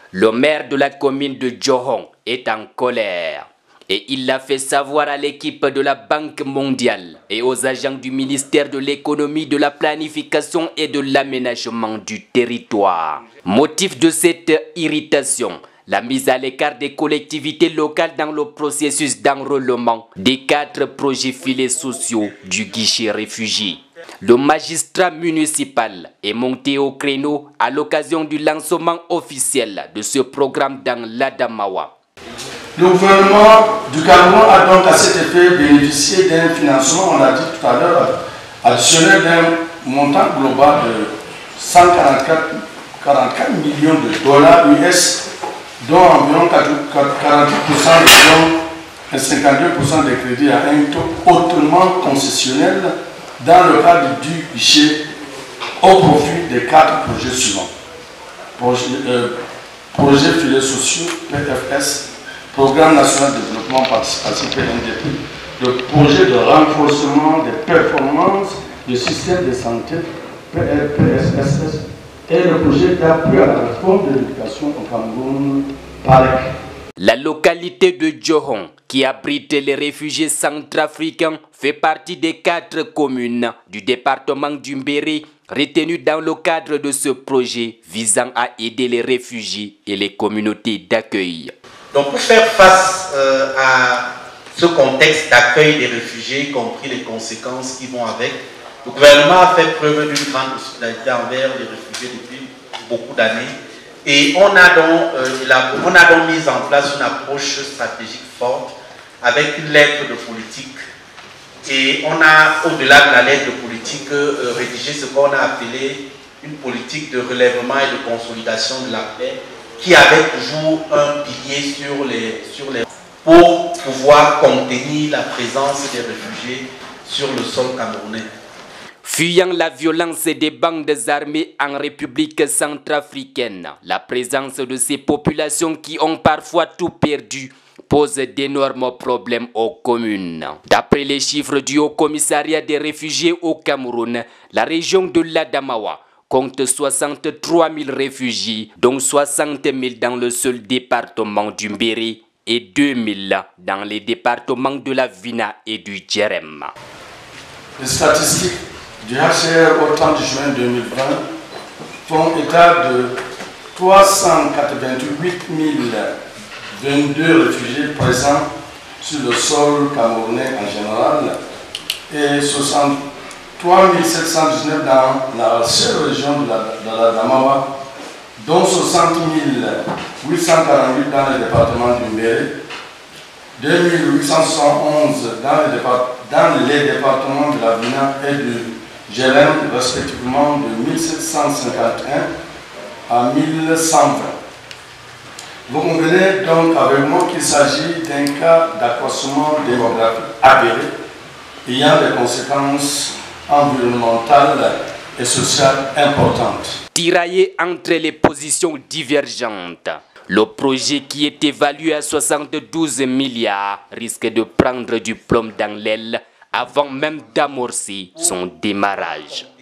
Le maire de la commune de Djohong est en colère et il l'a fait savoir à l'équipe de la Banque mondiale et aux agents du ministère de l'économie, de la planification et de l'aménagement du territoire. Motif de cette irritation, la mise à l'écart des collectivités locales dans le processus d'enrôlement des 4 projets filets sociaux du guichet réfugiés. Le magistrat municipal est monté au créneau à l'occasion du lancement officiel de ce programme dans l'Adamawa. Le gouvernement du Cameroun a donc à cet effet bénéficié d'un financement, on l'a dit tout à l'heure, additionnel d'un montant global de 144 millions de dollars US, dont environ 48% de dons et 52% des crédits à un taux hautement concessionnel dans le cadre du guichet au profit des 4 projets suivants. Projet filets sociaux, PFS, Programme national de développement participatif PNDP, le projet de renforcement des performances du système de santé PRPSSS et le projet d'appui à la réforme de l'éducation au Cameroun PAREC. La localité de Djohong, qui abrite les réfugiés centrafricains, fait partie des 4 communes du département du Mbéré retenues dans le cadre de ce projet visant à aider les réfugiés et les communautés d'accueil. Donc pour faire face à ce contexte d'accueil des réfugiés, y compris les conséquences qui vont avec, le gouvernement a fait preuve d'une grande hospitalité envers les réfugiés depuis beaucoup d'années. Et on a donc mis en place une approche stratégique forte avec une lettre de politique. Et on a, au-delà de la lettre de politique, rédigé ce qu'on a appelé une politique de relèvement et de consolidation de la paix, qui avait toujours un pilier sur les pour pouvoir contenir la présence des réfugiés sur le sol camerounais. Fuyant la violence des bandes armées en République centrafricaine, la présence de ces populations qui ont parfois tout perdu pose d'énormes problèmes aux communes. D'après les chiffres du Haut Commissariat des réfugiés au Cameroun, la région de l'Adamawa compte 63 000 réfugiés, dont 60 000 dans le seul département du Mbéré et 2 000 dans les départements de la Vina et du Djerem. Les statistiques du HCR au 30 juin 2020 font état de 388 022 réfugiés présents sur le sol camerounais en général et 63 719 dans la seule région de l'Adamawa, dont 60 848 dans le département du Mbéré, 2811 dans les départements de la Vina et du Djerem, respectivement de 1751 à 1120. Vous comprenez donc avec moi qu'il s'agit d'un cas d'accroissement démographique avéré ayant des conséquences environnementales et sociales importantes. Tiraillé entre les positions divergentes, le projet qui est évalué à 72 milliards risque de prendre du plomb dans l'aile avant même d'amorcer son démarrage.